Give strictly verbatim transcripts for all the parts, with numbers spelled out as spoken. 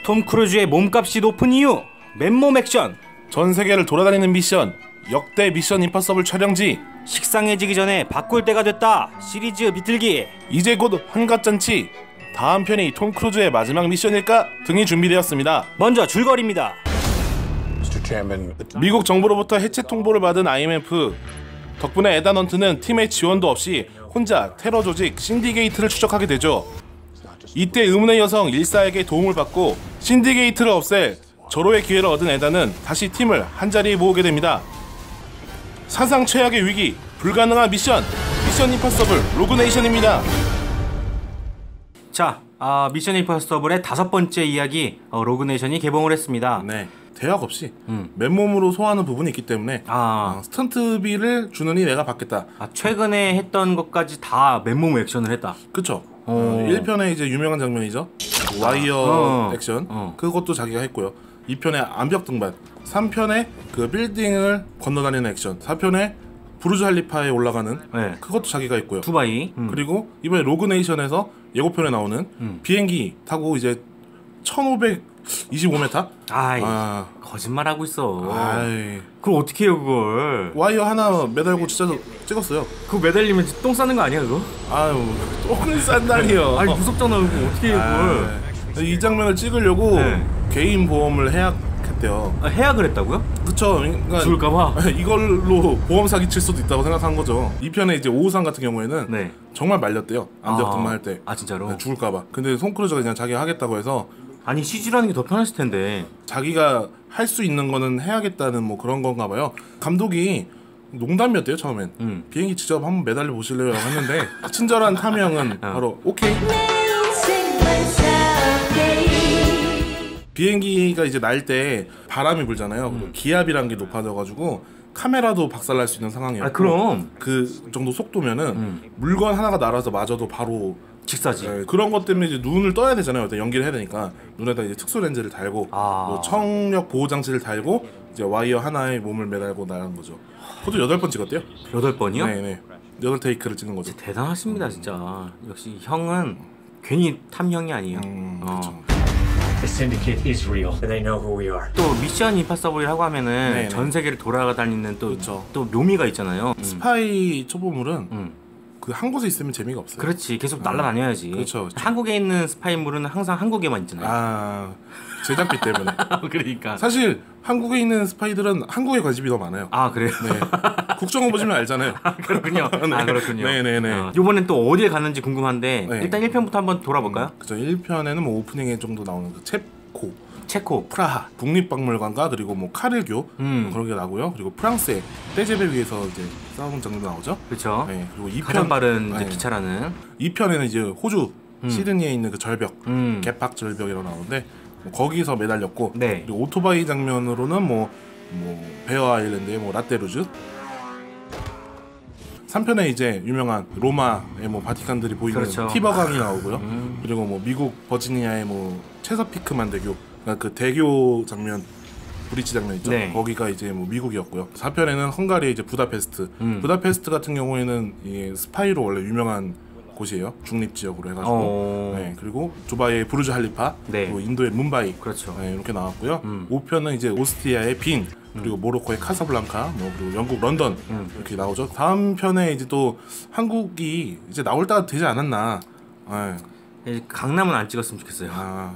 톰 크루즈의 몸값이 높은 이유, 맨몸 액션. 전 세계를 돌아다니는 미션, 역대 미션 임파서블 촬영지. 식상해지기 전에 바꿀 때가 됐다. 시리즈 비틀기. 이제 곧 환갑잔치. 다음 편이 톰 크루즈의 마지막 미션일까 등이 준비되었습니다. 먼저 줄거리입니다. 미국 정부로부터 해체 통보를 받은 아이엠에프 덕분에 에단 헌트는 팀의 지원도 없이 혼자 테러 조직 신디게이트를 추적하게 되죠. 이때 의문의 여성 일사에게 도움을 받고 신디게이트를 없앨 절호의 기회를 얻은 에단은 다시 팀을 한자리에 모으게 됩니다. 사상 최악의 위기, 불가능한 미션, 미션 임파서블 로그네이션입니다. 자, 아, 미션 임파서블의 다섯 번째 이야기, 어, 로그네이션이 개봉을 했습니다. 네, 대학 없이 음. 맨몸으로 소화하는 부분이 있기 때문에 아. 어, 스턴트비를 주느니 내가 받겠다. 아, 최근에 했던 것까지 다 맨몸 액션을 했다. 그쵸. 어. 어, 일 편에 이제 유명한 장면이죠. 와이어 어. 액션. 어. 그것도 자기가 했고요. 이 편에 암벽 등반, 삼 편에 그 빌딩을 건너다니는 액션, 사 편에 부르즈 할리파에 올라가는 네. 그것도 자기가 했고요. 두바이. 음. 그리고 이번에 로그네이션에서 예고편에 나오는 음. 비행기 타고 이제 천오백이십오 미터? 아이, 아, 거짓말하고 있어. 아이. 그걸 어떻게 해요, 그걸? 와이어 하나 매달고 진짜 찍었어요. 그거 매달리면 똥 싸는 거 아니야, 그거? 아유, 똥을 싼다니요. 아니, 무섭잖아, 그거. 어떻게 해요, 그걸? 아, 이 장면을 찍으려고 네. 개인 보험을 해약했대요. 아, 해약을 했다고요? 그쵸. 그러니까 죽을까봐? 이걸로 보험 사기 칠 수도 있다고 생각한 거죠. 이 편에 이제 오오상 같은 경우에는 네. 정말 말렸대요. 암벽 아. 등반할 때. 아, 진짜로? 네, 죽을까봐. 근데 톰 크루즈가 그냥 자기가 하겠다고 해서 아니, 씨지라는 게 더 편했을 텐데. 자기가 할 수 있는 거는 해야겠다는 뭐 그런 건가 봐요. 감독이 농담이었대요, 처음엔. 음. 비행기 직접 한번 매달려 보실래요? 라고 했는데 친절한 타명은 어. 바로 오케이. 비행기가 이제 날 때 바람이 불잖아요. 음. 기압이란 게 높아져가지고 카메라도 박살날 수 있는 상황이었고, 아, 그럼. 그 정도 속도면은 음. 물건 하나가 날아서 맞아도 바로 직사지. 네, 그런 것 때문에 이제 눈을 떠야 되잖아요. 일단 연기를 해야 되니까 눈에다 이제 특수 렌즈를 달고 아. 뭐 청력 보호 장치를 달고 이제 와이어 하나에 몸을 매달고 나간 거죠. 그것도 여덟 번 찍었대요. 여덟 번이요? 네네. 여덟 테이크를 찍은 거죠. 대단하십니다, 진짜. 역시 형은 괜히 탐형이 아니에요. 음, 어. 그렇죠. The syndicate is real. They know who we are. 또 미션 임파서블이라고 하면은 네네. 전 세계를 돌아다니는 또, 그렇죠. 또 묘미가 있잖아요. 음. 스파이 초보물은 음. 그 한 곳에 있으면 재미가 없어요. 그렇지, 계속 날아다녀야지. 그렇죠, 그렇죠. 한국에 있는 스파이물은 항상 한국에만 있잖아요. 아, 제작비 때문에. 그러니까. 사실 한국에 있는 스파이들은 한국에 관심이 더 많아요. 아, 그래요? 네. 국정원 보시면 알잖아요. 그렇군요. 네. 아, 그렇군요. 네네네. 어, 이번엔 또 어디에 갔는지 궁금한데 네. 일단 일 편부터 한번 돌아볼까요? 그죠. 일 편에는 뭐 오프닝에 정도 나오는 그 체코, 체코. 프라하 국립박물관과 그리고 뭐 카르교 음. 뭐 그런 게 나고요. 그리고 프랑스의 떼제베 위에서 이제 싸우는 장면도 나오죠. 그렇죠. 네. 그리고 이 가장 편 빠른 이제 네. 기차라는. 이 편에는 이제 호주 음. 시드니에 있는 그 절벽, 음. 개팍 절벽이라고 나오는데 뭐 거기서 매달렸고, 네. 그리고 오토바이 장면으로는 뭐, 뭐 베어 아일랜드의 뭐 라떼루즈. 삼 편에 이제 유명한 로마의 뭐 바티칸들이 보이는 그렇죠. 티버강이 나오고요. 음. 그리고 뭐 미국 버지니아의 뭐 체서피크만 대교, 그러니까 그 대교 장면, 브릿지 장면 있죠. 네. 거기가 이제 뭐 미국이었고요. 사 편에는 헝가리의 이제 부다페스트. 음. 부다페스트 같은 경우에는 이게 스파이로 원래 유명한 곳이에요. 중립 지역으로 해가지고. 어. 네, 그리고 두바이의 부르즈 할리파, 네. 그리고 인도의 뭄바이. 그렇죠. 네, 이렇게 나왔고요. 음. 오 편은 이제 오스트리아의 빈, 그리고 모로코의 카사블랑카, 뭐 그리고 영국 런던 음. 이렇게 나오죠. 다음 편에 이제 또 한국이 이제 나올 때가 되지 않았나. 네. 예, 강남은 안 찍었으면 좋겠어요. 아,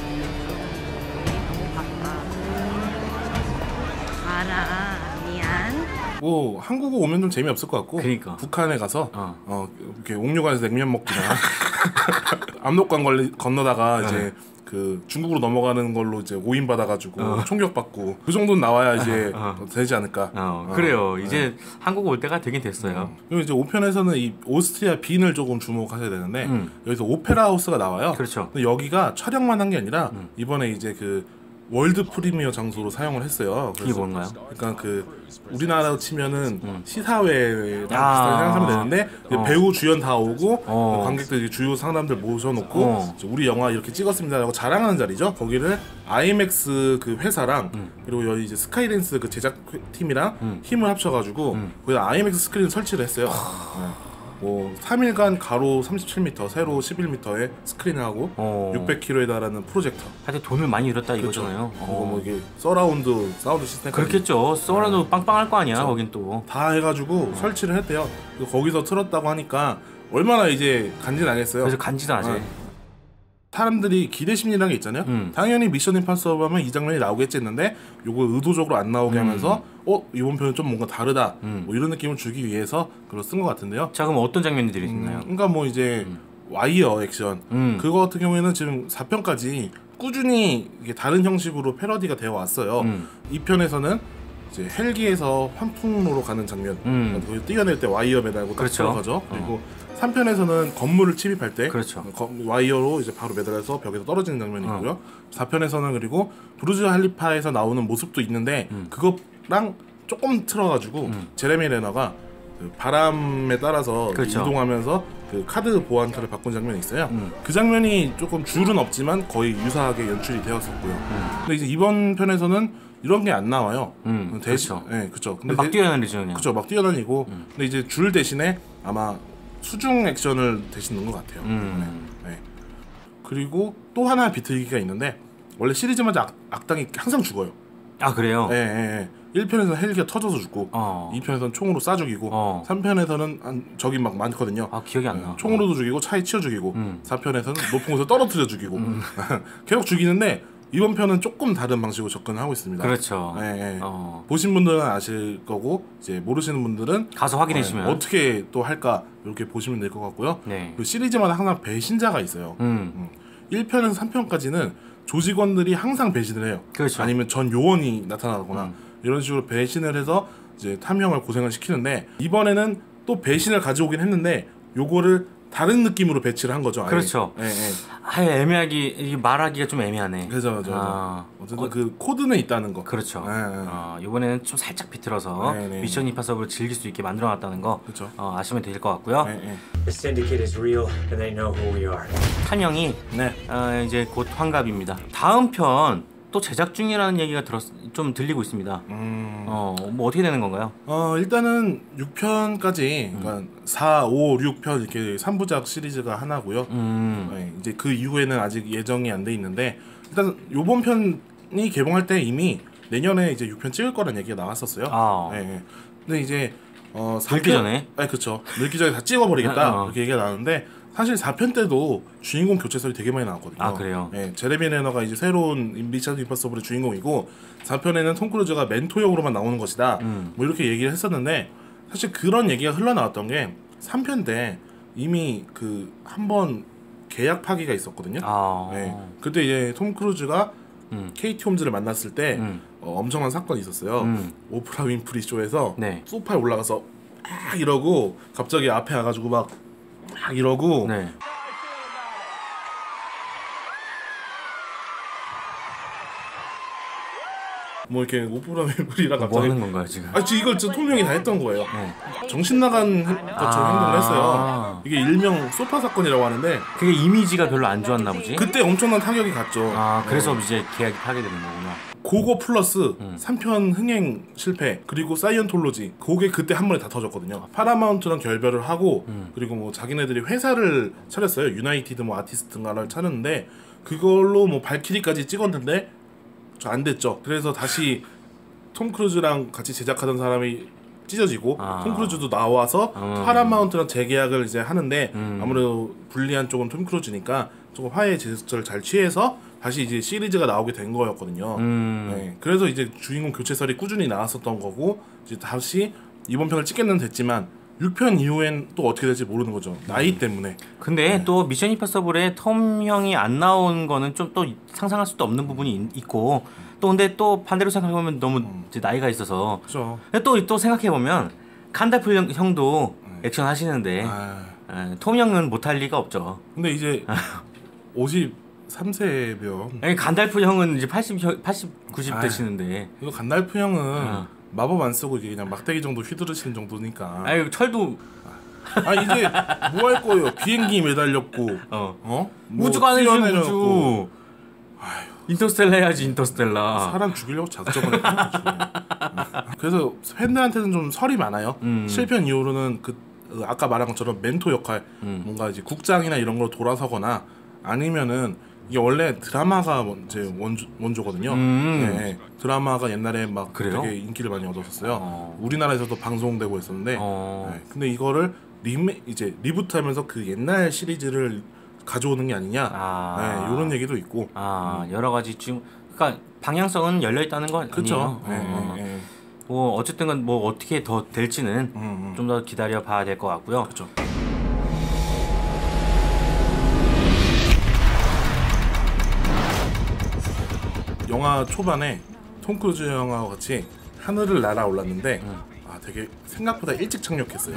알아, 미안. 뭐 한국 오면 좀 재미없을 것 같고, 그러니까. 북한에 가서 어. 어, 이렇게 옥류관에서 냉면 먹기나 압록강 걸리, 건너다가 네. 이제 그 중국으로 넘어가는 걸로 이제 오인 받아가지고 어. 총격받고 그 정도는 나와야 이제 어, 어. 되지 않을까. 어, 어, 그래요. 네. 이제 한국 올 때가 되긴 됐어요. 그리고 이제 오 편에서는 이 오스트리아 빈을 조금 주목하셔야 되는데, 음. 여기서 오페라 하우스가 나와요. 그렇죠. 근데 여기가 촬영만 한 게 아니라 음. 이번에 이제 그 월드 프리미어 장소로 사용을 했어요. 이게 뭔가요? 그러니까 그 우리나라로 치면은 음. 시사회랑 아. 비슷하게 생각하면 되는데, 이제 어. 배우 주연 다 오고 어. 관객들 주요 상담들 모셔놓고 어. 이제 우리 영화 이렇게 찍었습니다라고 자랑하는 자리죠. 거기를 아이맥스 그 회사랑 음. 그리고 여기 이제 스카이댄스 그 제작 팀이랑 음. 힘을 합쳐가지고 음. 거기다 아이맥스 스크린 설치를 했어요. 네. 뭐 삼 일간 가로 삼십칠 미터, 세로 십일 미터의 스크린을 하고 어. 육백 킬로미터에 달하는 프로젝터. 하여튼 돈을 많이 잃었다 그렇죠. 이거잖아요. 그리고 어. 뭐 이게 서라운드 사운드 시스템 그렇겠죠. 써라도 빵빵할 거 아니야. 그렇죠. 거긴 또. 다 해가지고 설치를 했대요. 그리고 거기서 틀었다고 하니까 얼마나 이제 간지나겠어요. 그래서 간지도 나지. 어. 사람들이 기대 심리라는 게 있잖아요. 음. 당연히 미션 임파서블 하면 이 장면이 나오겠지 했는데 요거 의도적으로 안 나오게 음. 하면서 어? 이번 편은 좀 뭔가 다르다 음. 뭐 이런 느낌을 주기 위해서 그걸 쓴 것 같은데요. 자, 그럼 어떤 장면들이 음, 있나요? 그러니까 뭐 이제 와이어 액션 음. 그거 같은 경우에는 지금 사 편까지 꾸준히 이게 다른 형식으로 패러디가 되어 왔어요. 음. 이 편에서는 이제 헬기에서 환풍로로 가는 장면, 음. 거기 뛰어낼 때 와이어 매달고 딱 그렇죠. 들어가죠. 어. 그리고 삼 편에서는 건물을 침입할 때 그렇죠. 거- 와이어로 이제 바로 매달려서 벽에서 떨어지는 장면이 어. 있고요. 사 편에서는 그리고 부르즈 할리파에서 나오는 모습도 있는데 음. 그거랑 조금 틀어가지고 음. 제레미 레너가 그 바람에 따라서 그렇죠. 이동하면서 그 카드 보안카를 바꾼 장면이 있어요. 음. 그 장면이 조금 줄은 없지만 거의 유사하게 연출이 되었었고요. 근데 이제 이번 편에서는 이런 게 안 나와요. 음, 대신, 그렇죠. 네, 그렇죠. 근데 막 대- 뛰어다니죠, 그냥. 그쵸, 막 뛰어다니고. 음. 근데 이제 줄 대신에 아마 수중 액션을 대신 넣은 것 같아요. 음. 네. 네. 그리고 또 하나 비틀기가 있는데 원래 시리즈마다 악, 악당이 항상 죽어요. 아, 그래요? 예, 예, 예. 일 편에서는 헬기가 터져서 죽고, 어. 이 편에서는 총으로 쏴 죽이고, 어. 삼 편에서는 한 적이 막 많거든요. 아, 기억이 안 네, 나. 총으로도 죽이고 차에 치여 죽이고, 음. 사 편에서는 높은 곳에서 떨어뜨려 죽이고, 계속 죽이는데 이번 편은 조금 다른 방식으로 접근하고 있습니다. 그렇죠. 예, 예. 어. 보신 분들은 아실 거고 이제 모르시는 분들은 가서 확인해주시면. 네, 어떻게 또 할까 이렇게 보시면 될 것 같고요. 네. 그 시리즈마다 항상 배신자가 있어요. 음. 일 편에서 삼 편까지는 조직원들이 항상 배신을 해요. 그렇죠. 아니면 전 요원이 나타나거나 음. 이런 식으로 배신을 해서 이제 탐형을 고생을 시키는데 이번에는 또 배신을 가져오긴 했는데 요거를 다른 느낌으로 배치를 한 거죠. 아예. 그렇죠. 예, 예. 아, 애매하기, 이게 말하기가 좀 애매하네. 그죠, 그죠. 아. 어쨌든 그 코드는 있다는 거. 그렇죠. 예, 예. 어, 이번에는 좀 살짝 비틀어서 네, 네. 미션 임파서블을 즐길 수 있게 만들어놨다는 거 그렇죠. 어, 아시면 될 것 같고요. 예, 예. The syndicate is real, and they know who we are. 탐형이 네. 어, 이제 곧 환갑입니다. 다음 편 또 제작 중이라는 얘기가 들었, 좀 들리고 있습니다. 음. 어, 뭐 어떻게 되는 건가요? 어 일단은 육 편까지 그러니까 사, 오, 육 편 이렇게 삼 부작 시리즈가 하나고요. 음, 네, 이제 그 이후에는 아직 예정이 안 돼 있는데 일단 요번 편이 개봉할 때 이미 내년에 이제 육 편 찍을 거란 얘기가 나왔었어요. 아. 네, 네. 근데 이제 어 사 늙기 편 전에? 네, 그렇죠. 늙기 전에 다 찍어버리겠다 어, 어. 이렇게 얘기가 나왔는데 사실 사 편 때도 주인공 교체설이 되게 많이 나왔거든요. 아, 그래요? 네, 제레미 레너가 이제 새로운 미션 임파서블의 주인공이고 사 편에는 톰 크루즈가 멘토역으로만 나오는 것이다. 음. 뭐 이렇게 얘기를 했었는데 사실 그런 얘기가 흘러나왔던 게 삼 편 때 이미 그 한 번 계약 파기가 있었거든요. 아, 네. 그때 이제 톰 크루즈가 음. 케이티 홈즈를 만났을 때 음. 어, 엄청난 사건이 있었어요. 음. 오프라 윈프리 쇼에서 네. 소파에 올라가서 막 이러고 갑자기 앞에 와가지고 막, 막 이러고 네. 뭐 이렇게 오프라 윈프리랑 뭐 갑자기 하는 건가요 지금? 아, 지 이걸 진짜 통명이 다 했던 거예요. 네. 정신 나간 것처럼 아. 행동을 했어요. 이게 일명 소파 사건이라고 하는데 그게 이미지가 별로 안 좋았나 보지? 그때 엄청난 타격이 갔죠. 아, 그래서 네. 이제 계약이 파게 되는 거구나. 그거 플러스 음. 삼 편 흥행 실패 그리고 사이언톨로지 그게 그때 한 번에 다 터졌거든요. 파라마운트랑 결별을 하고 음. 그리고 뭐 자기네들이 회사를 차렸어요. 유나이티드 뭐 아티스트인가를 차렸는데 그걸로 뭐 발키리까지 찍었는데 저 안 됐죠. 그래서 다시 톰 크루즈랑 같이 제작하던 사람이 찢어지고 아. 톰 크루즈도 나와서 음. 파라마운트랑 재계약을 이제 하는데 음. 아무래도 불리한 쪽은 톰 크루즈니까 조금 화해 제스처를 잘 취해서 다시 이제 시리즈가 나오게 된 거였거든요. 음. 네, 그래서 이제 주인공 교체설이 꾸준히 나왔었던 거고 이제 다시 이번 편을 찍게는 됐지만 육 편 이후엔 또 어떻게 될지 모르는 거죠. 나이 때문에. 근데 네. 또 미션 임파서블에 톰 형이 안 나온 거는 좀 또 상상할 수도 없는 부분이 있- 있고 또 근데 또 반대로 생각해보면 너무 음. 이제 나이가 있어서 그렇죠. 또 또 생각해보면 간달프 형, 형도 액션 하시는데 아, 에, 톰 형은 못할 리가 없죠. 근데 이제 오십삼 세면 아니, 간달프 형은 이제 팔십, 팔십, 구십 아유. 되시는데 이거 간달프 형은 어. 마법 안 쓰고 이게 그냥 막대기 정도 휘두르시는 정도니까. 아유 철도 아 이게 뭐 할 거예요? 비행기 매달렸고, 어. 어? 뭐 우주가 아니지 뛰어내렸고. 우주. 인터스텔라 해야지 인터스텔라. 사람 죽이려고 작정을 했구나. 그래서 팬들한테는 좀 설이 많아요. 음. 칠 편 이후로는 그 그 아까 말한 것처럼 멘토 역할, 음. 뭔가 이제 국장이나 이런 걸로 돌아서거나 아니면은 이게 원래 드라마가 이제 원조, 원조거든요. 음. 네, 드라마가 옛날에 막 그래요? 되게 인기를 많이 얻었었어요. 어. 우리나라에서도 방송되고 있었는데, 어. 네, 근데 이거를 리메 이제 리부트하면서 그 옛날 시리즈를 가져오는 게 아니냐, 아. 네, 이런 얘기도 있고. 아 여러 가지 지금 그러니까 방향성은 열려 있다는 건 그렇죠. 아니에요. 네, 어. 네, 네. 뭐 어쨌든 뭐 어떻게 더 될지는 음, 음. 좀 더 기다려 봐야 될 것 같고요. 그렇죠. 영화 초반에 톰 크루즈 영화와 같이 하늘을 날아올랐는데 음. 아 되게 생각보다 일찍 착륙했어요.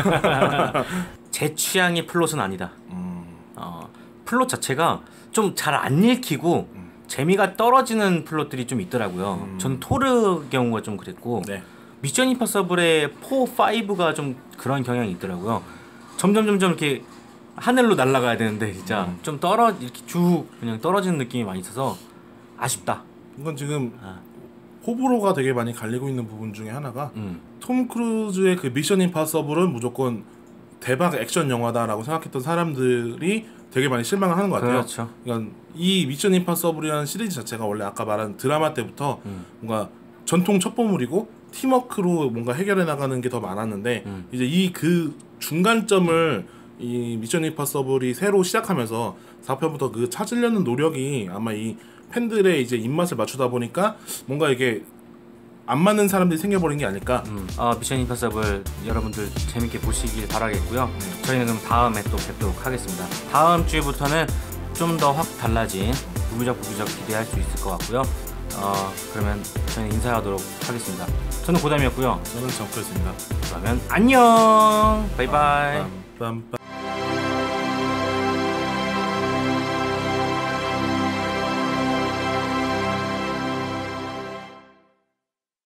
제 취향의 플롯은 아니다. 음, 어, 플롯 자체가 좀 잘 안 읽히고 음. 재미가 떨어지는 플롯들이 좀 있더라고요. 음. 전 토르 경우가 좀 그랬고 네. 미션 임파서블의 사, 오가 좀 그런 경향이 있더라고요. 점점 점점 이렇게 하늘로 날아가야 되는데 진짜 음. 좀 떨어 이렇게 쭉 그냥 떨어지는 느낌이 많이 있어서 아쉽다. 이건 지금 아. 호불호가 되게 많이 갈리고 있는 부분 중에 하나가 음. 톰 크루즈의 그 미션 임파서블은 무조건 대박 액션 영화다라고 생각했던 사람들이 되게 많이 실망을 하는 것 같아요. 그렇죠. 그러니까 이 미션 임파서블이라는 시리즈 자체가 원래 아까 말한 드라마 때부터 음. 뭔가 전통 첩보물이고 팀워크로 뭔가 해결해 나가는 게 더 많았는데 음. 이제 이 그 중간점을 이 미션 임파서블이 새로 시작하면서 사 편부터 그 찾으려는 노력이 아마 이 팬들의 이제 입맛을 맞추다 보니까 뭔가 이게 안 맞는 사람들이 생겨버린 게 아닐까. 음, 어, 미션 임파서블 여러분들 재밌게 보시길 바라겠고요. 저희는 그럼 다음에 또 뵙도록 하겠습니다. 다음 주부터는 좀 더 확 달라진 부부적 부부적 기대할 수 있을 것 같고요. 어, 그러면 저희는 인사하도록 하겠습니다. 저는 고담이었고요. 저는 정크였습니다. 그러면 안녕. 바이바이. 빰빰빰.